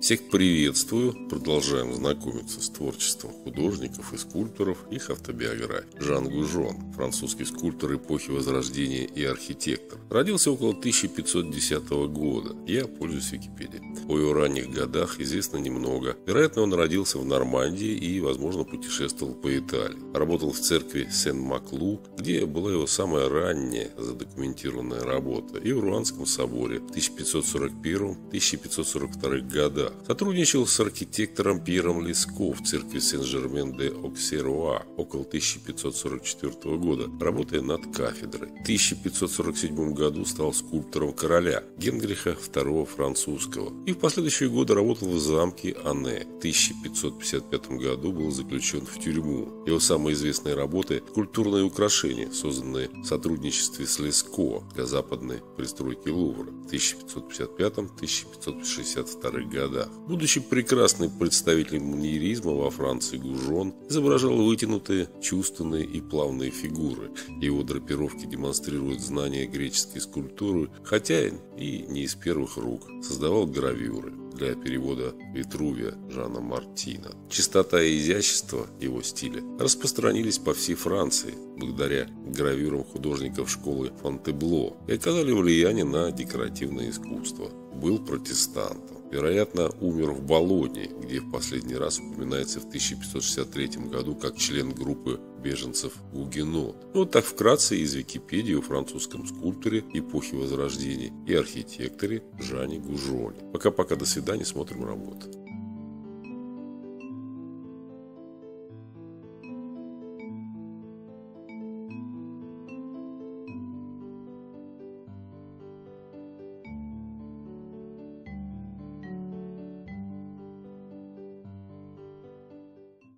Всех приветствую. Продолжаем знакомиться с творчеством художников и скульпторов, их автобиографий. Жан Гужон, французский скульптор эпохи Возрождения и архитектор. Родился около 1510 года. Я пользуюсь Википедией. О его ранних годах известно немного. Вероятно, он родился в Нормандии и, возможно, путешествовал по Италии. Работал в церкви Сен-Маклу, где была его самая ранняя задокументированная работа, и в Руанском соборе в 1541-1542 годах. Сотрудничал с архитектором Пьером Леско в церкви Сен-Жермен-де-Оксеруа около 1544 года, работая над кафедрой. В 1547 году стал скульптором короля Генриха II французского и в последующие годы работал в замке Анне. В 1555 году был заключен в тюрьму. Его самые известные работы – скульптурные украшения, созданные в сотрудничестве с Леско для западной пристройки Лувра в 1555-1562 годах. Будучи прекрасным представителем маньеризма во Франции, Гужон изображал вытянутые, чувственные и плавные фигуры. Его драпировки демонстрируют знания греческой скульптуры, хотя и не из первых рук. Создавал гравюры для перевода Витрувия Жана Мартина. Чистота и изящество его стиля распространились по всей Франции благодаря гравюрам художников школы Фонтебло и оказали влияние на декоративное искусство. Был протестантом. Вероятно, умер в Болонье, где в последний раз упоминается в 1563 году как член группы беженцев Гугенот. Вот так вкратце из Википедии о французском скульпторе эпохи Возрождения и архитекторе Жане Гужоне. Пока-пока, до свидания, смотрим работу.